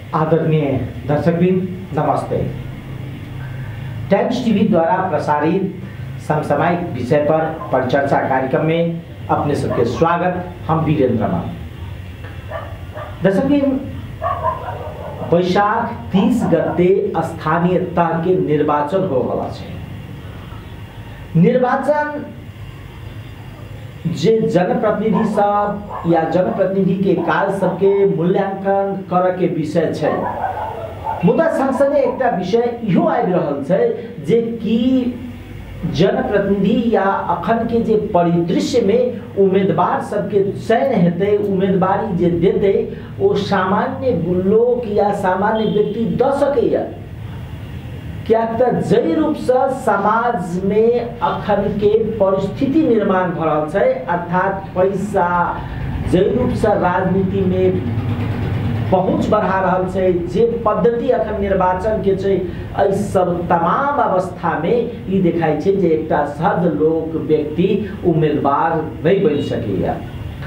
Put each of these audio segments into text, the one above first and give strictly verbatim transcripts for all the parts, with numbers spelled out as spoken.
आदरणीय दर्शकवृंद नमस्ते। Times TV द्वारा प्रसारित समसामयिक विषय पर परिचर्चा कार्यक्रम में अपने सबके स्वागत। हम वीरेंद्र मान। दर्शकवृंद, वैशाख तीस गते स्थानीय तह के निर्वाचन हो वाला है। निर्वाचन जे जनप्रतिनिधि सब या जनप्रतिनिधि के कार्य सबके मूल्यांकन करे के विषय है। मुदा संसदीय एक विषय इहो आबि रहल छै जे कि जनप्रतिनिधि या अखन के जे परिदृश्य में उम्मीदवार सबके चयन हेतै, उम्मीदवारी जे देतै ओ सामान्य लोक या सामान्य व्यक्ति द सकैया। क्या तो जय रूप से समाज में अखन के परिस्थिति निर्माण भ रहल छै, अर्थात पैसा जय रूप से राजनीति में पहुँच बढ़ा रहल छै। जे पद्धति अखन निर्वाचन के छै, एहि सब तमाम अवस्था में ई देखाई छै जे एकटा सहज लोक व्यक्ति उम्मीदवार नहीं बन सकैया।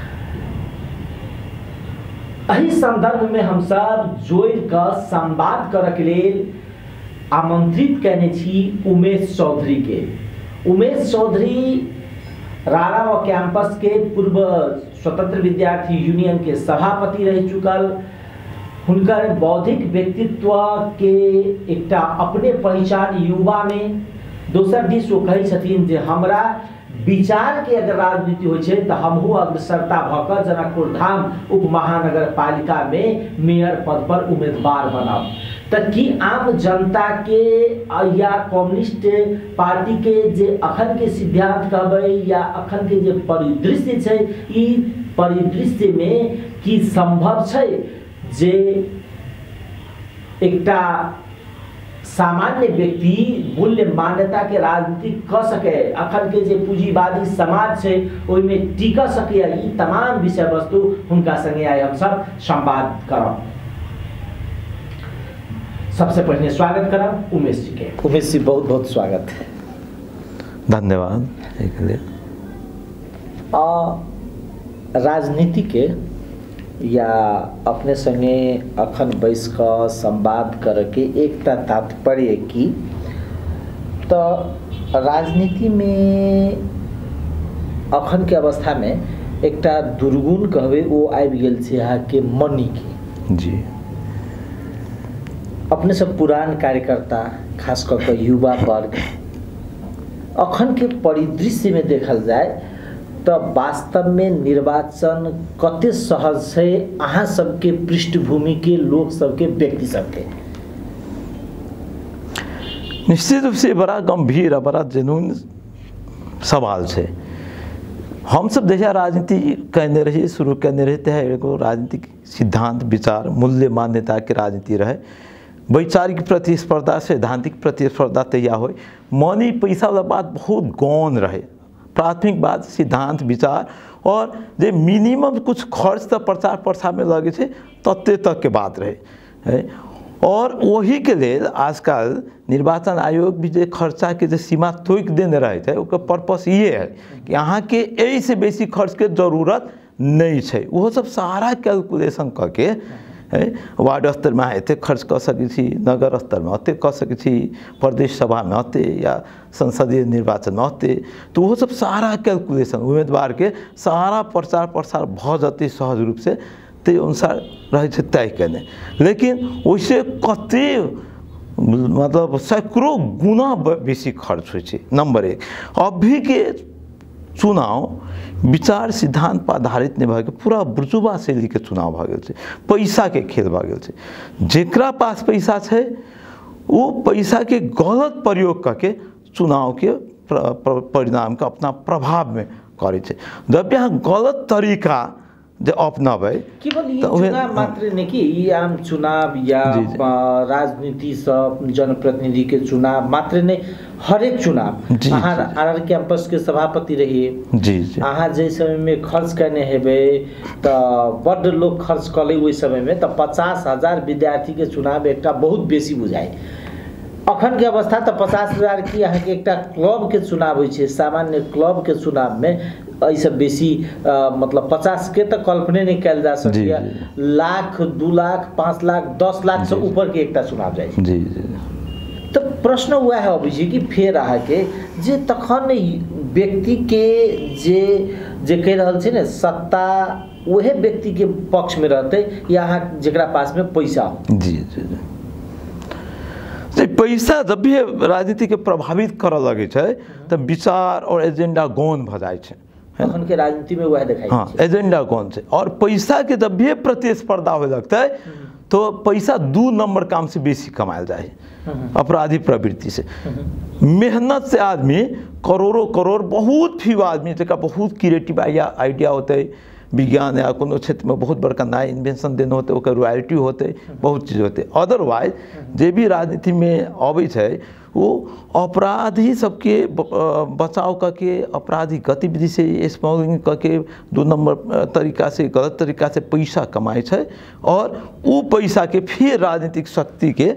एहि संदर्भ में हम सब जोड़ कर संवाद करऽ के लेल आमंत्रित कहने छी उमेश चौधरी के। उमेश चौधरी रारा कैंपस के पूर्व स्वतंत्र विद्यार्थी यूनियन के सभापति रह चुकल। हुनकर बौद्धिक व्यक्तित्व के एकटा अपने पहचान युवा में। दोसर दिस वो कहे छथिन जे हमरा विचार के अगर राजनीति हो छै तो हमहू अग्रसरता भकर जनकपुर धाम उप महानगर पालिका में मेयर पद पर उम्मीदवार बनब। तकि आम जनता के या कम्युनिस्ट पार्टी के जे अखन के सिद्धांत कहबै या अखन के जे परिदृश्य छै, ई परिदृश्य में की संभव छै जे एकटा सामान्य व्यक्ति मूल्य मान्यता के राजनीति कर सके, अखन के जे पूंजीवादी समाज है ओहि में टिक सके। ई तमाम विषय वस्तु हुनका संगे आइ हम सब संवाद करब। सबसे पहले स्वागत करब उमेश जी के। उमेश जी बहुत बहुत स्वागत है। धन्यवाद। राजनीति के या अपने संगे अखन बैस कर संवाद करके एक तात्पर्य की तो राजनीति में अखन के अवस्था में एक दुर्गुण कहबे वो आबि गेल छै यहाँ के मनी की। जी अपने सब पुरान कार्यकर्ता खास करके युवा वर्ग अखन के परिदृश्य में देखल जाए तो वास्तव में निर्वाचन कते सहज है अहाँ सबके पृष्ठभूमि के लोग सबके व्यक्ति सबके। निश्चित रूप से बड़ा गंभीर और बड़ा जेन्युइन सवाल है। हम सब जैसा राजनीति कहने रही शुरू करने रहते हैं एगो राजनीतिक सिद्धांत विचार मूल्य मान्यता के राजनीति रहे। वैचारिक प्रतिस्पर्धा सैद्धांतिक प्रतिस्पर्धा तैयार हो। मनी पैसा वाला बात बहुत गौण रहे। प्राथमिक बात सिद्धांत विचार और जे मिनिमम कुछ खर्च तो प्रचार प्रसार में लगे थे तत्ते तक के बात रहे है। और वही के लिए आजकल निर्वाचन आयोग भी जो खर्चा के जो सीमा तोक देने रहे थे उसका पर्पस ये है कि यहाँ के यही से बेसी खर्च के जरूरत नहीं है। वो सब सारा कैलकुलेशन करके है वार्ड स्तर में एते खर्च कर सकी थी, नगर स्तर में अते कर सकी थी, प्रदेश सभा में अते या संसदीय निर्वाचन में अते। तो वो सब सारा कैलकुलेशन उम्मीदवार के सारा प्रचार प्रसार भ जाते सहज रूप से ते अनुसार रहे तय करने। लेकिन वैसे कते मतलब सैकड़ों गुना बेसी खर्च हो। नंबर एक, अभी के चुनाव विचार सिद्धांत पर आधारित नहीं भए पूरा बुर्जुआ शैली के चुनाव भ गेल छै। पैसा के खेल भ गेल छै। जेकरा पास पैसा है वो पैसा के गलत प्रयोग करके चुनाव के परिणाम का अपना प्रभाव में करे छै। जब यहाँ गलत तरीका जो अपनाबे केवल ये चुनाव मात्र नहीं कि आम चुनाव या राजनीति सब जनप्रतिनिधि के चुनाव मात्र नहीं, हर एक चुनाव अहाँ आर कैंपस के सभापति रहिए जी जी अहाँ जे समय में खर्च करने हेबे तो बड़ लोग खर्च कले वही समय में तो पचास हजार विद्यार्थी के चुनाव एक बहुत बेसी बुझाए। अखन के अवस्था तो पचास हजार की यहाँ के एक क्लब के चुनाव हो, सामान्य क्लब के चुनाव में ऐसा बेसी आ, मतलब पचास के तो कल्पने नहीं कल जा सकती है, लाख दू लाख पाँच लाख दस लाख से ऊपर के एकटा चुनाव जाए जी जी। तो प्रश्न हुआ है अभिजी कि फेर अहाँ के जे तखन व्यक्ति के जे जे कह रहल छै ने सत्ता वह व्यक्ति के पक्ष में रहते या अहाँ जेकरा पास में पैसा हो। जी जी जी। पैसा जब भी राजनीति के प्रभावित करऽ लगे छै तो विचार और एजेंडा गौन भ जाए छै, तखन के राजनीति में वह दिखाई हाँ एजेंडा कौन से। और पैसा के जब भी प्रतिस्पर्धा हो लगता है तो पैसा दू नंबर काम से बेसी कमायल जाए, अपराधी प्रवृत्ति से। मेहनत से आदमी करोड़ों करोड़ बहुत फी आदमी जगह बहुत क्रिएटिव आइडिया होते है, विज्ञान या कोनो क्षेत्र में बहुत बड़का नया इन्वेंशन देना होते ओकर रॉयल्टी होते, बहुत चीज़ होते। अदरवाइज जे भी राजनीति में आबै छै वो अपराधी सबके बचाव करके अपराधी गतिविधि से स्मगलिंग करके दो नंबर तरीका से गलत तरीका से पैसा कमाए छै और वो पैसा के फिर राजनीतिक शक्ति के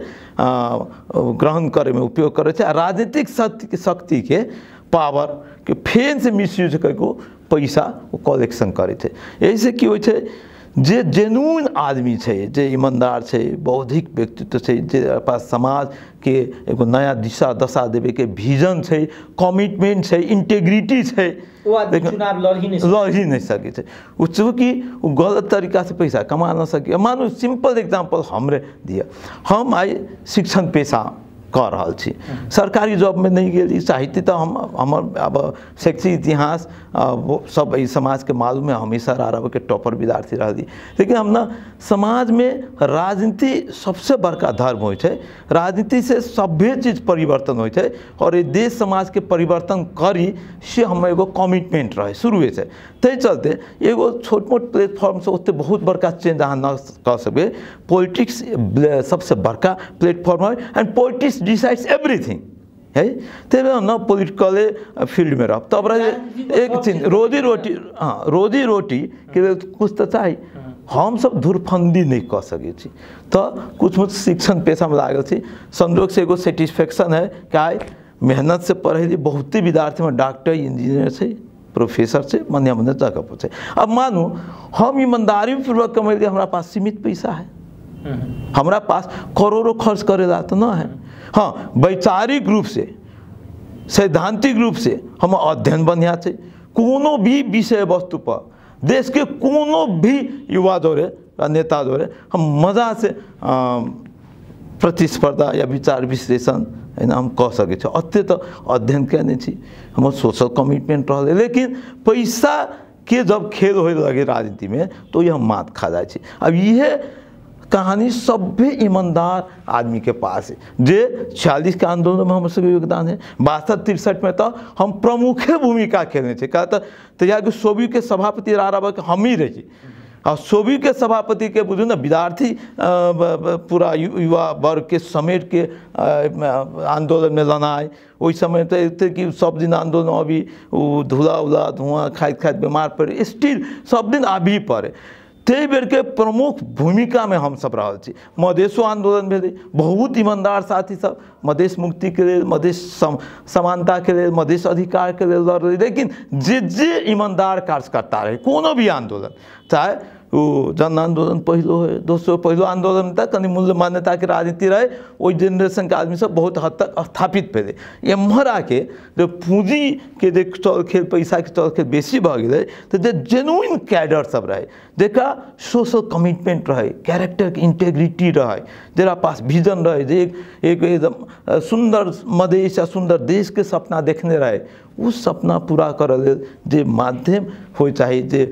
ग्रहण करे में उपयोग करे छै। राजनीतिक शक्ति शक्ति के पावर के फेन से मिसयूज करके पैसा वो कलेक्शन करे थे। ऐसे की हो छै जे जेन्युइन आदमी छै, जे ईमानदार छै, बौद्धिक व्यक्तित्व छै, जे पास समाज के एगो नया दिशा दशा देवे के विजन छै, कमिटमेंट छै, इंटेग्रिटी छै, वो आदमी चुनाव लड़ ही नहीं लड़ ही नहीं सके छै। वो चूँकि वो गलत तरीका से पैसा कमा ना सके। मानो सिंपल एग्जाम्पल हमरे दिया, हम आई शिक्षण पेशा कर रहा छी, सरकारी जॉब में नहीं गेली, साहित्य तो हम हमर अब शैक्षिक इतिहास वो सब इस समाज के मालूम है, हमेशा रहा के टॉपर विद्यार्थी रही। लेकिन हम ना समाज में राजनीति सबसे बड़का धर्म हो छै, राजनीति से सभ्य चीज परिवर्तन हो छै और ये देश समाज के परिवर्तन करी से हम एगो कमिटमेंट रहे शुरू से। ते चलते एगो छोट मोट प्लेटफॉर्म से उतने बहुत बड़का चेंज अहाँ न कर सके। पॉलिटिक्स सबसे बड़का प्लेटफॉर्म है एंड पॉलिटिक्स डिसाइड्स एवरीथिंग है। तेरे न पॉलिटिकल फील्ड में रह तब रहे एक चीज रोजी रोटी, हाँ रोजी रोटी के लिए कुछ तो चाहिए। हम सब धुरफंदी नहीं कर सके छी तो कुछ मुझ शिक्षण पेशा में लागल छी। संजोग से एगो सेटिस्फेक्शन है क्या मेहनत से पढ़े बहुते विद्यार्थी में डॉक्टर इंजीनियर से प्रोफेसर से मन्या मन्या जगह पहुँचे। अब मानो हम ईमानदारी पूर्वक कमेलिए, हमारा पास सीमित पैसा है, हमारा पास करोड़ों खर्च करेला तो ना है। हाँ वैचारिक रूप से सैद्धांतिक रूप से हम अध्ययन बढ़िया से कोनो भी विषय वस्तु पर देश के कोनो भी युवा दौरे नेता दौरे हम मजा से प्रतिस्पर्धा या विचार विश्लेषण है ना हम कह सके छे। अत्य तो अध्ययन करने छी, हम सोशल कमिटमेंट रहे। लेकिन पैसा के जब खेल हो लगे राजनीति में तो यह मात खा जाए छे। अब यह कहानी सभ्य ईमानदार आदमी के पास है जे छियालीस के आंदोलन में हमारे योगदान है। बासठ तिरसठ में तो हम प्रमुख भूमिका खेलने थे। कहता तैयार के सोवियत के सभापति रहा रहा हम ही रही और सोवियत के सभापति के बुझू ना विद्यार्थी पूरा युवा वर्ग के समेट के आंदोलन में लनाए। वही समय तो कि सब दिन आंदोलन अभी धुला उला धुआं खाइत खाइत बीमार पड़े स्टिल सब दिन अभी पड़े। ते बेर के प्रमुख भूमिका में हम सब रहा छी। मधेशो आंदोलन भेले, बहुत ईमानदार साथी सब मधेश मुक्ति के लिए, मधेश सम, समानता के लिए, मधेश अधिकार के लिए लड़ रहे। लेकिन जे जे ईमानदार कार्यकर्ता रहे कोनो भी आंदोलन, चाहे वो जन आंदोलन पहलो है दोस्तों पहलो आंदोलन तक कहीं मूल्य मान्यता के राजनीति रहे, वही जनरेशन के आदमी सब बहुत हद तक स्थापित पे एम्हर आके जो पूंजी के जे चल खेल पैसा के चल खेल बेसी भ गए तो जे जेन्युइन कैडर सब रहे, जेका सोशल कमिटमेंट रहे, कैरेक्टर के इंटेग्रिटी रहे, जरा पास विजन रहे, जे एक एकदम सुंदर मधेश या सुंदर देश के सपना देखने रहे, उस सपना पूरा कर ले जे माध्यम हो चाहे जे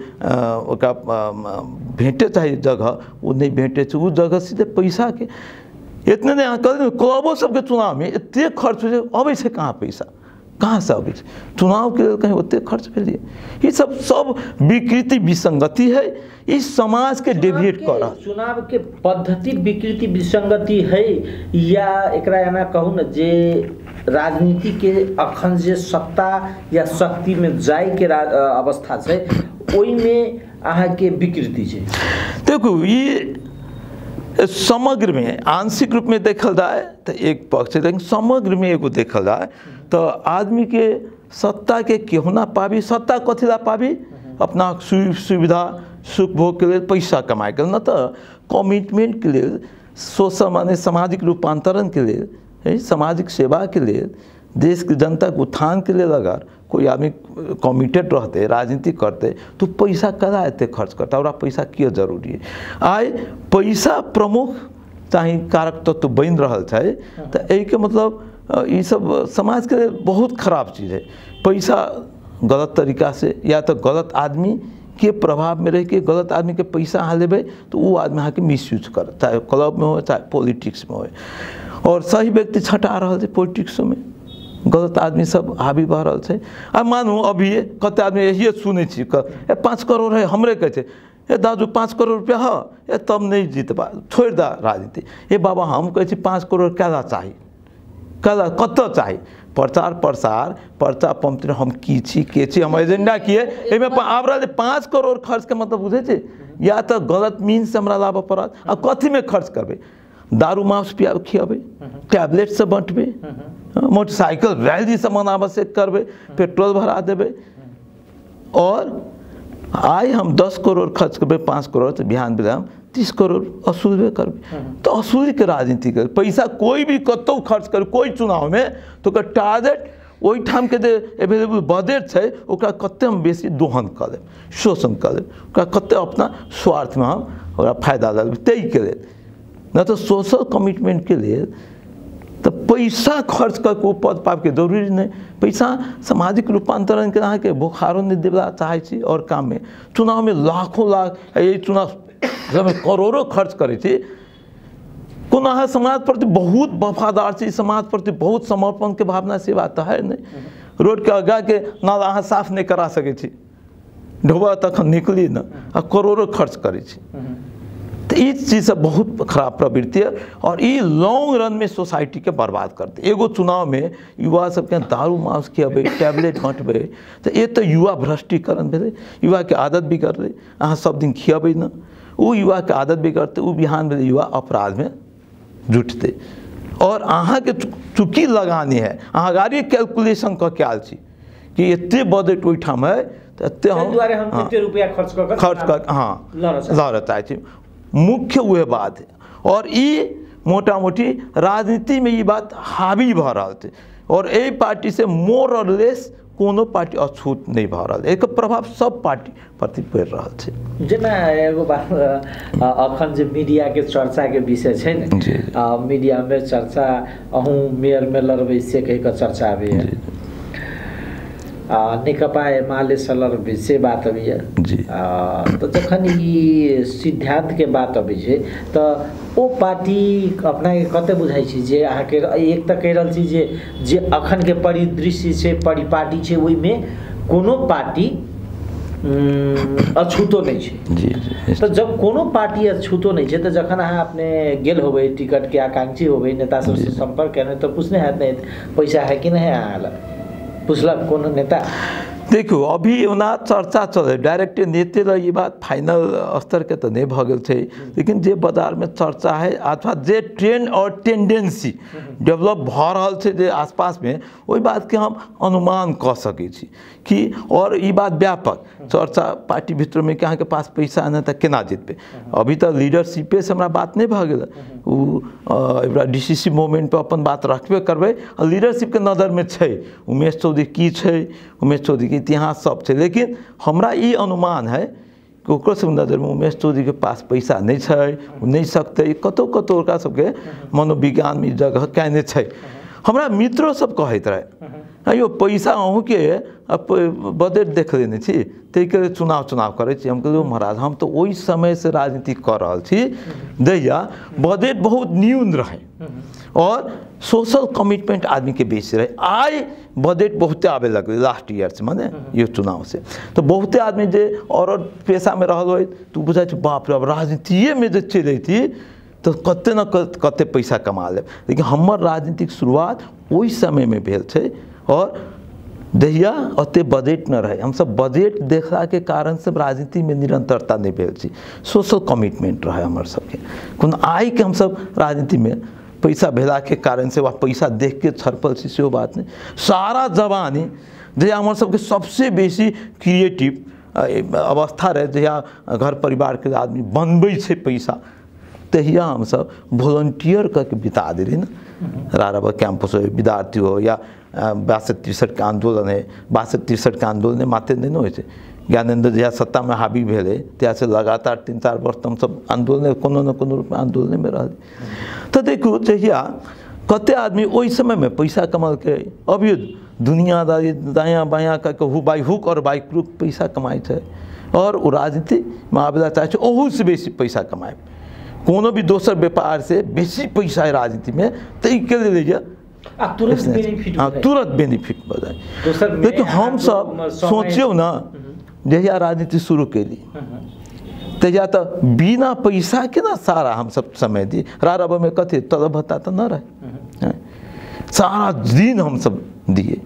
भेटे चाहिए जगह वो नहीं भेटे उस जगह सीधे पैसा के इतने नहीं कल क्लबों सबके चुनाव में इतने खर्च हो अब से कहाँ पैसा कहाँ से अब चुनाव के लिए कहीं उतने खर्च कर लिए। ये सब सब विकृति विसंगति है, इस समाज के डेविएट कर रहा। चुनाव के पद्धति विकृति विसंगति है या एकरा एना कहूँ न जे राजनीति के अखन जे सत्ता या शक्ति में जाए के अवस्था है ओई में अहाँ के विकृति है। देखो ये समग्र में आंशिक रूप में देखल जाए तो एक पक्ष है, लेकिन समग्र में एगो देखल जाए तो आदमी के सत्ता के केहू ना पाबी, सत्ता कथी ला पाबी, अपना सु सुविधा सुख भोग के लिए पैसा कमाए के लिए, न तो कमिटमेंट के लिए, सोशल माने सामाजिक रूपांतरण के लिए, है सामाजिक सेवा के लिए, देश की जनता के उत्थान के लिए अगर कोई आदमी कमिटेड रहते, राजनीति करते, तो पैसा कदा एते खर्च करता, और पैसा क्यों जरूरी है। आइ पैसा प्रमुख चाहे कारक तत्व तो बन रहा है, तो यही के मतलब ये सब समाज के लिए बहुत खराब चीज़ है। पैसा गलत तरीका से या तो गलत आदमी के प्रभाव में रह के गलत आदमी के पैसा अहाँ लेबे तो वो आदमी अहाँ के मिसयूज कर, चाहे क्लब में हो चाहे पॉलिटिक्स में हो, और सही व्यक्ति छटा रहा है पॉलिटिक्स में, गलत आदमी सब हावी बह रहा है। अब मानू अभी कत आदमी यही सुने छी ए पाँच करोड़ है हमरे कहे ए दादू पाँच करोड़ रुपया है ए तब नहीं जीत पा, छोड़ दा राजनीति। ए बाबा हम कहे पाँच करोड़ क्या चाहिए, क्या कत चाहिए, प्रचार प्रसार पर्चा पंप हम की छी के छी हम एजेंडा किए एमे आब रहा पाँच करोड़ खर्च के मतलब बुझे छे, या तो गलत मीन से हमरा लाभ पड़त, आ कथी में खर्च करबे, दारू मांस पिया खियाबे, टैबलेट से बंटबे, मोटरसाइकिल रैली से अनावश्यक करबे, पेट्रोल भरा देबे, और आइ हम दस करोड़ खर्च करबे पाँच करोड़ तो बिहान बिहान तीस करोड़ असूलबे करबे। तो असूल के राजनीति कर पैसा कोई भी कतौ खर्च कर कोई चुनाव में तो का टारगेट वही ठाम के दे अवेलेबल बजट है ओकरा कते हम बेसी दोहन कर लेब, शोषण कर लेब, ओकरा कते अपना स्वार्थ में हम ओकरा फायदा ले लेब, तई के लिए न तो सोशल कमिटमेंट के लिए तो पैसा खर्च करके वो पद पाब के जरूरी नहीं। पैसा सामाजिक रूपांतरण के अहाँ के बोखारो नहीं देवला चाहे छी, और काम में चुनाव में लाखों लाख यही चुनाव जब करोड़ों खर्च करे छी, कोन अहाँ समाज प्रति बहुत वफादार छी, समाज प्रति बहुत समर्पण के भावना से बात है नहीं, रोड के आगा के नाला अहाँ साफ नहीं करा सके छी, ढोबा तक निकली न आ करोड़ों खर्च करे छी। तो ये चीज़ सब बहुत खराब प्रवृत्ति है, और ये लॉन्ग रन में सोसाइटी के बर्बाद करते। एगो चुनाव में युवा सबके दारू मांस खियाबे, टैबलेट बांटबे, तो ये तो युवा भ्रष्टीकरण भेले, युवा के आदत बिगड़ले, अहाँ सब दिन खियाबे न, वो युवा के आदत बिगड़ते, वो बिहान भेले युवा अपराध में जुटते, और अहाँ के चुकी लगानी है, अहाँ गाड़ी कैलकुलेशन क के आल छी कि इतने बजट ओहिठाम है तो इतने हम खर्च कर खर्च कर हाँ लड़त चाहे छी, मुख्य वह बात है। और ये मोटा मोटी राजनीति में ये बात हावी भ रहा थे, और यही पार्टी से मोर और लेस कोनो पार्टी अछूत नहीं भ रहा, एक प्रभाव सब पार्टी प्रति पड़ रहा है। जेना एगो बात अखन जे मीडिया के चर्चा के विषय है ना, मीडिया में चर्चा अहूँ मेयर में लड़बे से कह के चर्चा आबे है, नेकपा एमाले सलर से बात अभी है जी, तो जखन ई सिद्धांत के बात अभी है तो वो पार्टी अपना के कते बुझाई छी जे अहाँ के एक तो कह रहा छी जे जे अखन के परिदृश्य से परिपाटी छे ओई में कोनो पार्टी अछूतो नहीं छे जी, जी। तो जब कोनो पार्टी अछूतो नहीं छे तो जखन अहाँ अपने गेल होबे टिकट के आकांक्षी होबे नेता सब से संपर्क करने तो पूछने हाथ नहीं पैसा है कि नहीं है अहाँ पुछलक कोनो नेता। देखो अभी ओना चर्चा चले डायरेक्ट नेते ल ये बात फाइनल स्तर के तो नहीं भगल छे, लेकिन जे बाजार में चर्चा है अथवा जे ट्रेंड और टेंडेंसी डेवलप भ रहल छे जे आसपास में वही बात के हम अनुमान कह सके छी कि, और ये बात व्यापक चर्चा पार्टी भीतर में कि अहाँ के पास पैसा आना तो केना जीतबे। अभी तो लीडरशिपे से हमरा बात नहीं भ गेल, उ डिसिसिव मोमेंट पर अपन बात रखबे करबे, और लीडरशिप के नजर में छे उमेश चौधरी की छे, उमेश चौधरी के इतिहास सब छे, लेकिन हमरा ये अनुमान है कि ओकर सब नजर में उमेश चौधरी के पास पैसा नहीं छे, नहीं सकते, कतौ कतौ ओकरा सबके मनोविज्ञान में जगह कहने छे। हमरा मित्रों सब कहत रहे अयो पैसा अहूँ के बजट देख लेने छी ते के चुनाव चुनाव करे छी, हम कहलिए महाराज हम तो वही समय से राजनीति कर रहा छी दैया बजट बहुत न्यून रहे और सोशल कमिटमेंट आदमी के बेसी रहे, आय बजट बहुते आवे लगे लास्ट ईयर से माने ये चुनाव से, तो बहुते आदमी जे और पेशा में रहल हो तो बुझा बाप रे राजनीतिये में जे चल थी तो कते न कते पैसा कमा ले, लेकिन हमर राजनीतिक शुरुआत वही समय में भेल छे, और दहिया ओते बजट न रहे, हम सब बजट देखला के कारण से राजनीति में निरंतरता नहीं भेल छी, सोशल कमिटमेंट रहे हमर सबके, कोन आय के हम सब राजनीति में पैसा भेला के कारण से वह पैसा देख के छरपल से सेहो बात नहीं। सारा जवानी जहिया हमर सबके सबसे बेसी क्रिएटिव अवस्था रहे, जहिया घर परिवार के आदमी बनबै छै पैसा, तहिया हम सब वॉलंटियर करके बिता दे रही ना। रारा कैंपस हो, विद्यार्थी हो, या बासठ तिरसठ के आंदोलन है, बासठ तिरसठ के आंदोलन मात्र नहीं हो, ज्ञानेंद्र जहिया सत्ता में हावी भेले त्या से लगातार तीन चार वर्ष हम सब आंदोलन कोनो न कोनो रूप में आंदोलन में रह। तो देखो जहिया कते आदमी ओई समय में पैसा कमाल के, अभी दुनियादारी दायाँ बायाँ करके हु बाई हुक और बाई क्रूक पैसा कमाए है, और वो राजनीति में आवेला चाहे ओहू से बेसी पैसा कमाए, कोनो भी दोसर व्यापार से बेसी पैसा है राजनीति में, तई के लिए तुरंत बेनिफिट हाँ तुरंत बेनिफिट हो जाए। लेकिन हम सब सोचियो ना जहिया राजनीति शुरू कैली तहिया तो बिना पैसा के ना सारा हम सब समय दी। रारब में कथे तलब भत्ता तो न रहे, सारा दिन हम सब दिए।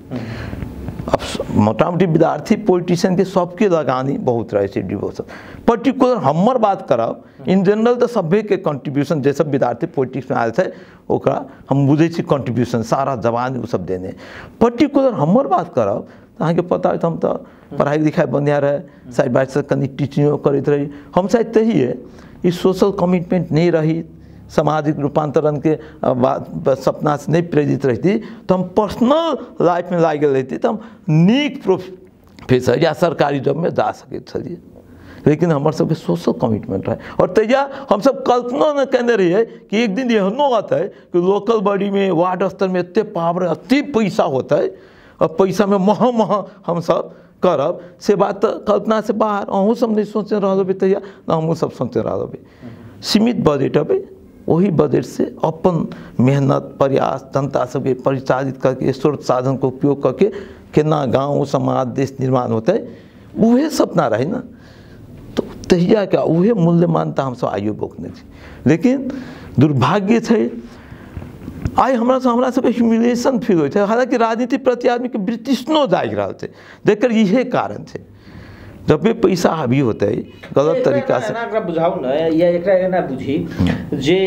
अब मोटा मोटी विद्यार्थी पॉलिटिशियन के सबके लगानी बहुत रहे से डिवोशन। पर्टिकुलर हमर बात करब, इन जनरल तो सभे के कंट्रीब्यूशन जैसे विद्यार्थी पॉलिटिक्स में आयल थे ओकरा हम बुझे कंट्रीब्यूशन सारा जवान वो सब देने। पर्टिकुलर हमर बात करब तो अहाँके पता है, हम तो पढ़ाई लिखाई बंधिया रहे, साइड बाय साइड कनी टीचिंग करते रही। हम शायद तही है ये सोशल कमिटमेंट नहीं रही, सामाजिक रूपांतरण के सपना से नहीं प्रेरित रहती, तो हम पर्सनल लाइफ में लाग रहती तो हम नीक प्रोफेसर या सरकारी जॉब में जा सके छलिए। लेकिन हमार सबके सोशल कमिटमेंट रहे, और तैया हम सब कल्पना न कहने रहिए कि एक दिन एहनो आता है कि लोकल बॉडी में वार्ड स्तर में इतने पावर अति पैसा होता है, और पैसा में मह मह हम सब करब, से बात तो कल्पना से बाहर। अहूँ सब नहीं सोचे रहा तैया ना हमू सब सोचे रहा। सीमित बजट अबे वही बजट से अपन मेहनत प्रयास जनता सबके परिचालित करके स्रोत साधन को उपयोग करके केना गांव समाज देश निर्माण होता है, वह सपना रहे ना। तो तहिया क्या वह मूल्य मानता हम सब आयु बोकने थी। लेकिन दुर्भाग्य है आई हमरा से हमरा सबके ह्यूमिलिएशन फील होता है। हालांकि राजनीति प्रति आदमी के ब्रिटिशनो जाग रहा है, देख यही कारण है। जब भी पैसा हावी होता है गलत तरीका से ना बुझाऊ ना, या एकरा ना बुझी जे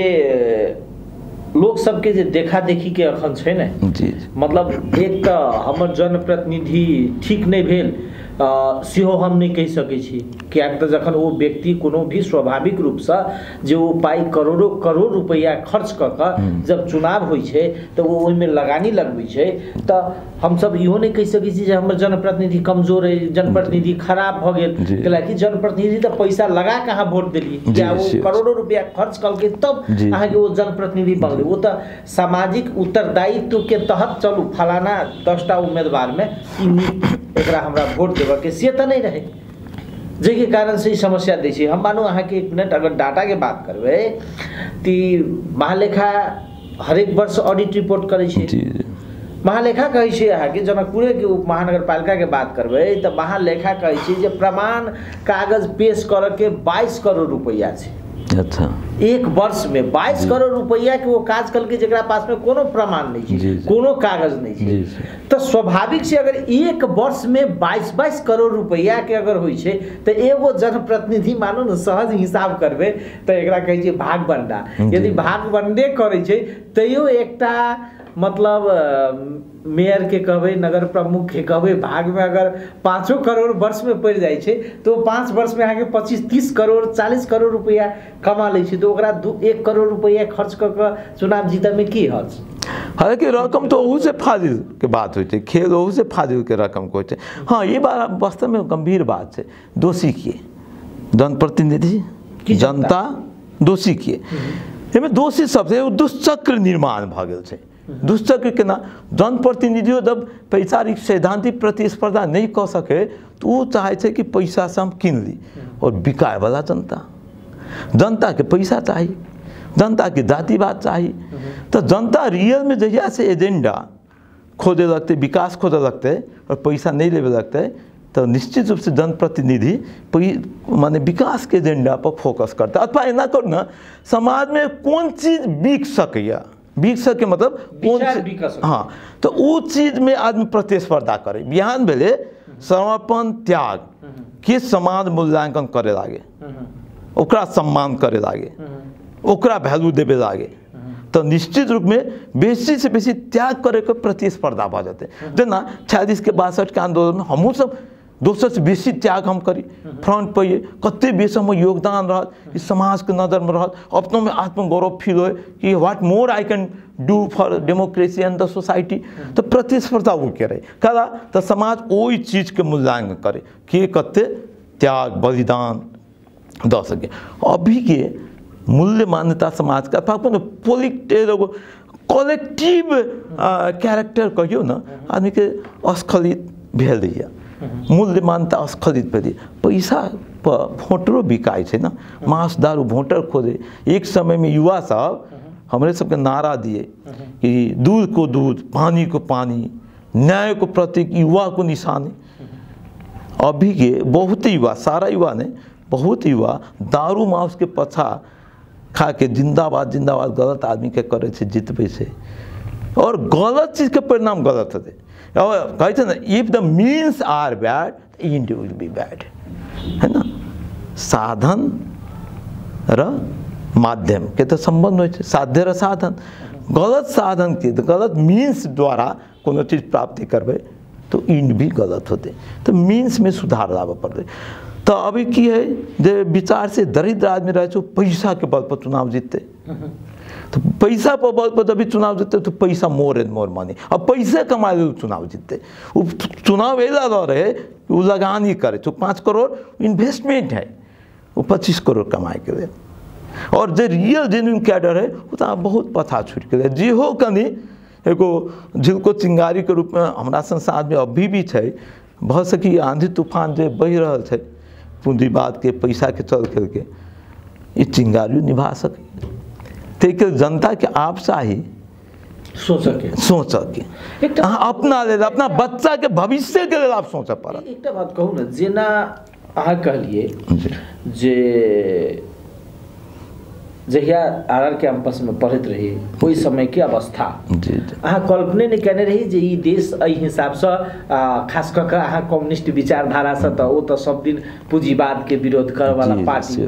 लोग सबके जे देखा देखी के अखन छै ने, जी मतलब एक तो हमर जनप्रतिनिधि ठीक नहीं भेल सेहो हम नहीं कह सकै छी, कियाक तऽ जखन ओ व्यक्ति कोनो भी स्वाभाविक रूप से जो पाई करोड़ों करोड़ रुपया खर्च क के जब चुनाव होइ छै तऽ वो ओहिमे लगानी लगबै छै, तऽ हम सब इहो नहीं कह सकै छी जे हमर जनप्रतिनिधि कमजोर है, जनप्रतिनिधि खराब भ गेल, कैलाकि जनप्रतिनिधि तऽ पैसा लगा के अहाँ वोट देलिए, या वो करोड़ों रुपया खर्च करके तब अहाँ के वो जनप्रतिनिधि बनले। वो तऽ सामाजिक उत्तरदायित्व के तहत चलू फलाना दसटा उम्मीदवार में एकरा हमरा वोट देबऽ के से तऽ नहीं रहे, जे कारण से समस्या दै छै। हम मानू अहाँ के एक मिनट अगर डाटा के बात करबै ती महालेखा हरेक वर्ष ऑडिट रिपोर्ट करै छै। महालेखा कहै छै अहाँ के जनकपुरे के उप महानगर पालिका के बात करबै तऽ महालेखा कहै छै जे प्रमाण कागज पेश करऽ के बाईस करोड़ रुपया छै। अच्छा, एक वर्ष में बाईस करोड़ रुपया के वो काज कल के जेकरा पास में कोनो प्रमाण नहीं है, कोनो कागज नहीं है, तो स्वाभाविक से अगर एक वर्ष में बाईस बाईस करोड़ रुपया के अगर होई छै तो एगो जनप्रतिनिधि मानो न सहज हिसाब करबे तो एकरा कहै छै भाग बंडा। यदि भाग बंडे करे छै तैयो एकटा मतलब मेयर के कहबे नगर प्रमुख के कहबे भाग में अगर पाँचों करोड़ वर्ष में पड़ जाए छे तो पाँच वर्ष में आगे पच्चीस तीस करोड़ चालीस करोड़ रुपया कमा ले छे, तो ओकरा दू एक करोड़ रुपया खर्च कर चुनाव जीता में की हर्ज। हालांकि रकम तो ओहू से फाजिल के बात होती है, खेल ओहू से फाजिल के रकम को होते। हाँ, ये बात वास्तव में गंभीर बात है। दोषी किए जनप्रतिनिधि, जनता दोषी किए, एहिमे दोषी सबसे दुष्चक्र निर्माण भ गेल छै। दुष्चक्र के ना जनप्रतिनिधियों जब पैसा सैद्धांतिक प्रतिस्पर्धा नहीं कर सके तो वो चाहे छे कि पैसा से हम किन ली, और बिकाए वाला जनता, जनता के पैसा चाहिए, जनता की जातिवाद चाहिए। तो जनता रियल में जहिया से एजेंडा खोदे लगते, विकास खोदे लगते और पैसा नहीं लेवे लगते, तो निश्चित रूप से जनप्रतिनिधि माने विकास के एजेंडा पर फोकस करता। अथवा एना करू ना, समाज में कौन चीज बिक सकैया, बिक सके मतलब कौन सी, हाँ, तो वो चीज में आदमी प्रतिस्पर्धा करे। बिहान भेले समर्पण त्याग के समाज मूल्यांकन करे लागे, ओकरा सम्मान करे लागे, ओकरा वैल्यू देवे लागे, तो निश्चित रूप में बेसी से बेसी त्याग करे के प्रतिस्पर्धा भ जाते जेना छियालीस के बासठ के आंदोलन में हमहूँ सब दोसर से बेसी त्याग हम करी फ्रंट पे कते बेसी हम योगदान रहत इस समाज के नजर में रहत अपनों में आत्मगौरव फील हो कि what more I can do for democracy and the society. तो प्रतिस्पर्धा वो करे कदा तो समाज वही चीज के मूल्यांकन करे कि कते त्याग बलिदान द सके। अभी के मूल्य मान्यता समाज का अथवा पोलिटिक कलेक्टिव कैरेक्टर कहियो ना आदमी के अस्खलित भेल दिया मूल्य मान्यता अस्खलित भेल पैसा पर वोटरों बिकाय है ना मांस दारू वोटर खोजे। एक समय में युवा साहब हमारे सबके नारा दिए कि दूध को दूध पानी को पानी न्याय को प्रतीक युवा को निशानी। अभी के बहुत युवा सारा युवा ने बहुत युवा दारू मांस के पछा खा के जिंदाबाद जिंदाबाद गलत आदमी के करे से जितबे से और गलत चीज के परिणाम गलत होते। कहते ना if the means are bad and will be bad है ना। साधन र माध्यम के तो संबंध हो साध्य र साधन गलत साधन के गलत मीन्स द्वारा कोनो चीज प्राप्ति करबे तो इंड भी गलत होते। तो मीन्स में सुधार लाभ पड़ते। तो अभी की है जो विचार से दरिद्र आदमी रहे छो पैसा के बल पर चुनाव जीतते तो पैसा पर बल पर जब चुनाव जीतते तो पैसा मोर एंड मोर मनी अब पैसे कमाए चुनाव जीतते वो चुनाव ऐसा रहे वो लगान ही करे तो पाँच करोड़ इन्वेस्टमेंट है वो पच्चीस करोड़ कमाए के लिए और जो रियल जेन्युइन कैडर है वो तो बहुत पथा छूट के जे हो कनी एगो झिलको चिंगारी के रूप में हमारा संसार में अभी भी है भ सकी आंधी तूफान जो बह रहा है पूंजीवाद के पैसा के चल खेल के ये चिंगारी निभा सके ठीक जनता के आप चाही सोच सके सोच सके अपना ले अपना बच्चा के भविष्य के लिए आप सोच पड़ा। एक बात कहूँ ना जेना अहाँ कहलिए जे जहिया आर आर कैंपस में पढ़त रही ओहि समय के अवस्था अहाँ कल्पने नहीं कहने रही जे ई देश एहि हिसाब से खास कऽ अहाँ कम्युनिस्ट विचारधारा से तो वो तो सब दिन पूंजीवाद के विरोध करे वाला पार्टी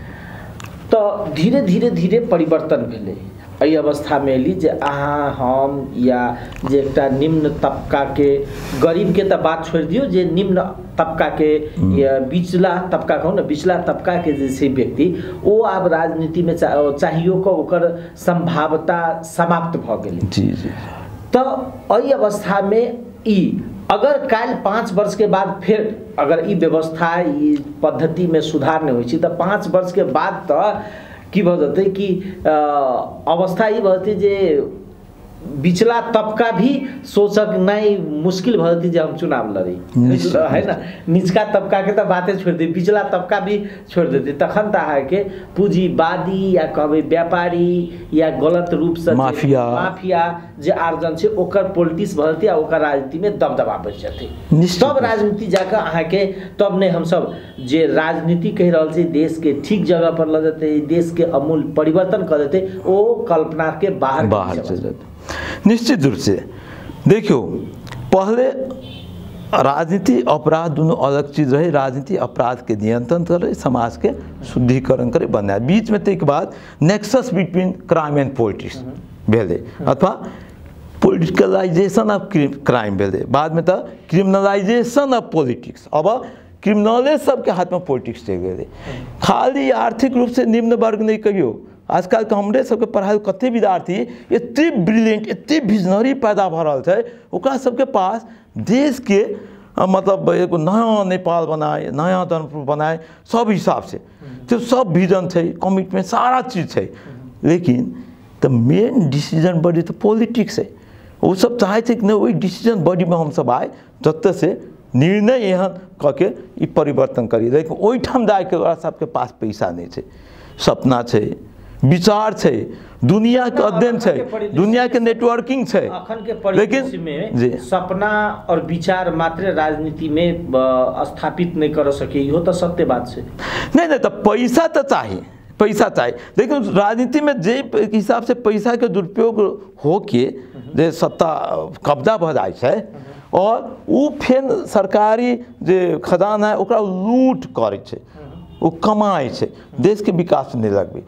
तो धीरे धीरे धीरे परिवर्तन भेले एहि अवस्था में एली जे अहाँ हम या जे एकटा निम्न तबका के गरीब के तो बात छोड़ दियो जे निम्न तबका के या बिचला तबका कहूँ ना बिचला तबका के जैसे व्यक्ति वो अब राजनीति में चा, चाहियो को ओकर संभावना समाप्त भ गेलै। जी जी तो एहि अवस्था में ई अगर काल पाँच वर्ष के बाद फिर अगर ई व्यवस्था ई पद्धति में सुधार नहीं होई तो पाँच वर्ष के बाद तो की भ जेतै कि अवस्था ई भ जेतै जे बिचला तबका भी सोचक नहीं मुश्किल भ जेतै जे हम चुनाव लड़ी है ना। निचका तबका के तो बातें छोड़ दी बिचला तबका भी छोड़ देते तखन तो है के पूंजीवादी या कहबे व्यापारी या गलत रूप से माफिया माफिया जे आर्जन छै ओकर पॉलिटिक्स भ जेतै ओकर राजनीति में दबदबा बढ़ जेतै तब राजनीति जाकर अहाँ के तब नहीं हम सब जे राजनीति कह रहल छै देश के ठीक जगह पर ल जेतै देश के अमूल परिवर्तन कर देते वो कल्पना के बाहर बाहर चल जाते। निश्चित रूप से देखियो पहले राजनीति अपराध दोनों अलग चीज रहे। राजनीति अपराध के नियंत्रण करे समाज के शुद्धिकरण करे बनाए बीच में एक बाद nexus between crime and politics भेले अथवा पॉलिटिकलाइजेशन ऑफ क्राइम भेले बाद में तो क्रिमिनलाइजेशन ऑफ पॉलिटिक्स। अब क्रिमिनल सबके हाथ में पॉलिटिक्स चल गए खाली आर्थिक रूप से निम्न वर्ग नहीं कहियो आजकल के हमरे सबके पढ़ाई कते विद्यार्थी एते ब्रिलियंट एते विजनरी पैदा भ रहा है ओकरा सबके पास देश के मतलब एगो नया नेपाल बनाए नया जनपुर बनाए सब हिसाब से तो सब विजन है कमिटमेंट सारा चीज है लेकिन तो मेन डिसीजन बॉडी तो पॉलिटिक्स है वो सब चाहे थे कि नहीं वही डिसीजन बॉडी में हम सब आए जत से निर्णय एहन कह के ई परिवर्तन करी लेकिन वही ठाम जाए के सबके पास पैसा नहीं है सपना है विचार है दुनिया के अध्ययन है दुनिया के नेटवर्किंग है अखन के परिदृश्य में सपना और विचार मात्र राजनीति में स्थापित नहीं कर सके हो तो सत्य बात है नहीं नहीं तो पैसा तो चाहिए पैसा चाहिए लेकिन राजनीति में जे हिसाब से पैसा के दुरुपयोग हो के जे सत्ता कब्जा भ जाए है और वो फेन सरकारी जे खजाना है ओकरा लूट करे छे वो कमाए छे देश के विकास नहीं लगबे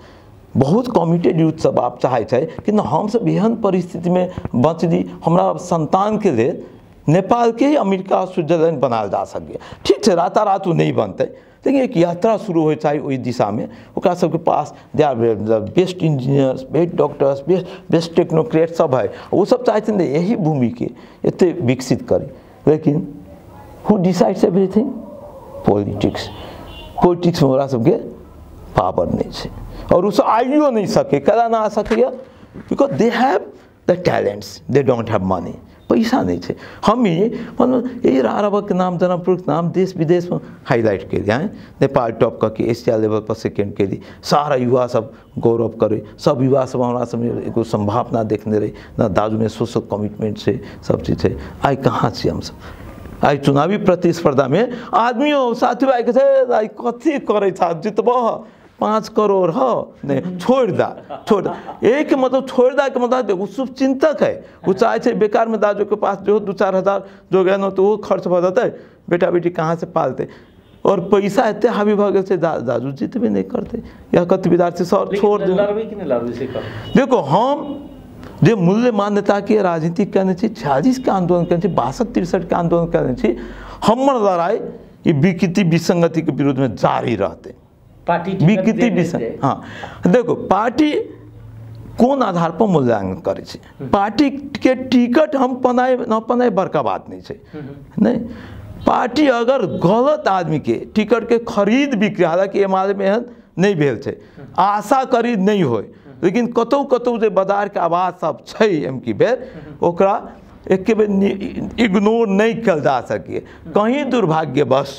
बहुत कमिटेड यूथ सब आप चाहे छै कि हम सब एहन परिस्थिति में बच दी हमरा संतान के लिए नेपाल के ही अमेरिका स्विट्जरलैंड बनाल जा सके। ठीक है, राता रात वो नहीं बनते, लेकिन एक यात्रा शुरू हो चाहे वही दिशा में ओकरा सबके पास they are best engineers, best doctors, best best technocrat सब है, वो सब चाहते हैं यही भूमि के इतने विकसित करे। लेकिन who decides everything? Politics. Politics में ओकरा सबके पावर नहीं है और उस आइयो नहीं सके, कदा ना आ सके, because they have the talents, they don't have money, पैसा नहीं है। हम ही मतलब यही रारबा के नाम, जनकपुर के नाम देश विदेश में हाईलाइट के लिए हैं, नेपाल टॉप करके एशिया लेवल पर सेकेंड के लिए सारा युवा सब गौरव करे, सब युवा सब हमारा सब एगो संभावना देखने रहे ना, दाजू में सोशल कमिटमेंट से सब चीज़ है। आई कहाँ से हम सब आई चुनावी प्रतिस्पर्धा में आदमी साथीभाई के थे कथी करे था जितब पाँच करोड़ हो नहीं छोड़ दा छोड़ दा एक मतलब छोड़ दा के मतलब वो शुभ चिंतक है, वो चाहे बेकार में दाजू के पास जो दो चार हजार जो गए ना तो वो खर्च हो जाता है, बेटा बेटी कहाँ से पालते और पैसा इतने हावी भागे से दा, दाजू जीत भी नहीं करते या कत विद्यार्थी सर छोड़ दे। देखो हम जो मूल्य मान्यता के राजनीति करने छियालीस के आंदोलन करने बासठ तिरसठ के आंदोलन करने हमर लड़ाई ये विकृति विसंगति के विरुद्ध में जारी रहते विकृति विसंगति। हाँ देखो पार्टी कौन आधार पर मूल्यांकन करे, पार्टी के टिकट हम पनाए न पनाए बड़का बात नहीं है नहीं, पार्टी अगर गलत आदमी के टिकट के खरीद बिक्री, हालांकि एमाले में एहन नहीं भेल है, आशा खरीद नहीं हो, लेकिन कतौ कतौ जो बाजार के आवाज सब छै एम की बेर ओकरा एक बेर इग्नोर नहीं कल जा सके। कहीं दुर्भाग्यवश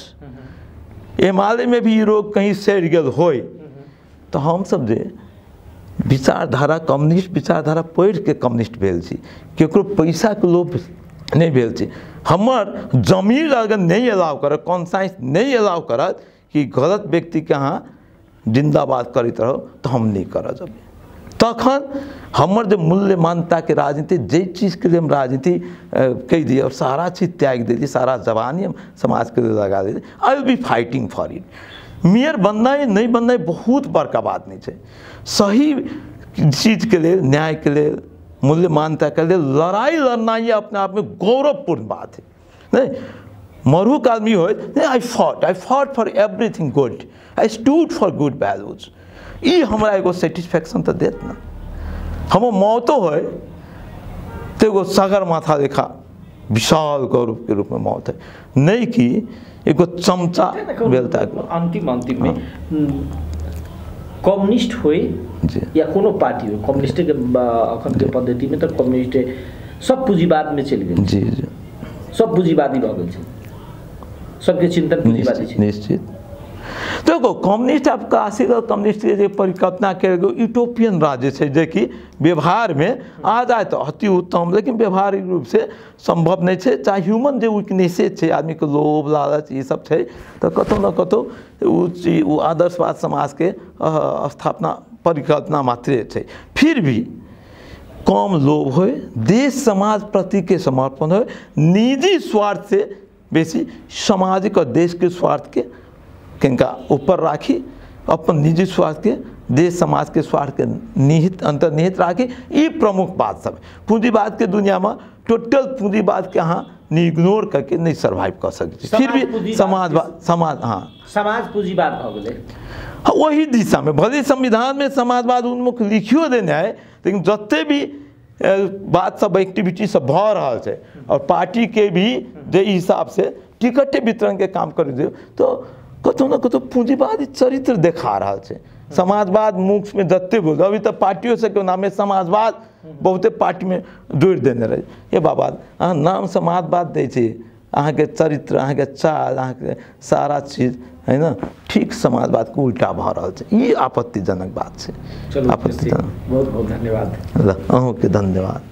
एमाले में भी रोग कहीं सड़ गल हो तो हम सब जे विचारधारा कम्युनिस्ट विचारधारा पढ़ के कम्युनिस्ट भेल छी, केकरो पैसा के लोभ नहीं भेल छी। हमर जमीर अगर नहीं अलाउ करत, कॉन्साइंस नहीं अलाउ करत कि गलत व्यक्ति के अहाँ जिंदाबाद करते रहो तो हम नहीं कर जब तखन हमर जो मूल्य मान्यता के राजनीति जे चीज़ के लिए हम राजनीति कह दिए और सारा चीज़ त्याग दे दी, सारा जवानी हम समाज के लिए लगा दे दी। I will be fighting for it. Mayor बनना है नहीं बनना है बहुत बड़का बात नहीं है, सही चीज़ के लिए, न्याय के लिए, मूल्य मान्यता के लिए लड़ाई लड़ना ये अपने आप में गौरवपूर्ण बात है। नहीं मरूक आदमी हो, I fought I fought for everything good, I stood for good values, ये हमारा एगो सेटिस्फैक्शन तो देत ना। हम मौतो हो तो एगो सगर माथा देखा विशाल गौरव के रूप में मौत है, नहीं कि एगो चमचा बेलता है। अंतिम अंतिम में कम्युनिस्ट हो या कोनो पार्टी हो, कम्युनिस्ट के अखन के पद्धति में तो कम्युनिस्ट सब पूंजीवाद में चल गए। जी जी सब पूंजीवादी भ गेल छै, सबके चिंतन पूंजीवादी छै। निश्चित देखो कम्युनिस्ट आप क्लासिकल कम्युनिस्ट के परिकल्पना के यूटोपियन राज्य है, जो कि व्यवहार में आ जाए तो अति उत्तम, लेकिन व्यवहारिक रूप से संभव नहीं है। चाहे ह्यूमन जो वीकनेसेस है, आदमी के लोभ लालच ये सब है, तो कतौ न कतौ वो आदर्शवाद समाज के स्थापना परिकल्पना मात्र है। फिर भी कम लोभ हो, देश समाज प्रति के समर्पण हो, निजी स्वार्थ से बेसी सामाजिक और देश के स्वार्थ के किनका ऊपर राखी, अपन निजी स्वार्थ के देश समाज के स्वार्थ के निहित अंतर्निहित राखी, ये प्रमुख बात सब। पूंजीवाद के दुनिया में टोटल पूंजीवाद के यहाँ इग्नोर करके नहीं सर्वाइव कर सकते। फिर भी समाजवाद समाज हाँ समाज पूंजीवाद भ गेलै, हाँ वही दिशा में भले संविधान में समाजवाद उन्मुख लिखियो देने है, लेकिन जते भी बात सब एक्टिविटी सब भ रहा है और पार्टी के भी जे हिसाब से टिकट वितरण के काम कर दे तो कतौ न कतौ पूंजीवादी चरित्र देखा रहा है। समाजवाद मुख में जत्ते बोल, अभी तक पार्टियों से क्यों नाम है समाजवाद बहुते पार्टी में जोड़ देने रहे। ये बाबा अहाँ नाम समाजवाद दे छे, अहाँ के चरित्र, अहाँ के चाल, अहाँ के सारा चीज है ना ठीक समाजवाद को उल्टा भ रहा है। ये आपत्तिजनक बात है। आपत्तिजनक। बहुत बहुत धन्यवाद। अहूँ के धन्यवाद।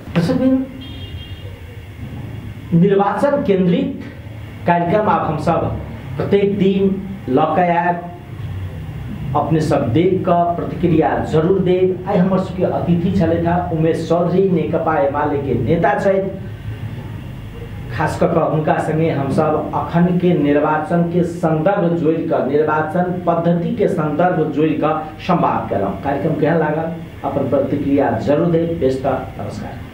निर्वाचन केंद्रित कार्यक्रम आप हम सब प्रत्येक दिन लौके आयब, अपने सब देख का प्रतिक्रिया जरूर देव। आई हमर सबके अतिथि छले था उमेश चौधरी, नेकपा एमाले के नेता छथि। खास कर उनका संगे हम सब अखन के निर्वाचन के संदर्भ जोड़ कर निर्वाचन पद्धति के संदर्भ जोड़ कर संवाद करें। कार्यक्रम केहन लागल अपन प्रतिक्रिया जरूर दे। बेस्ता नमस्कार।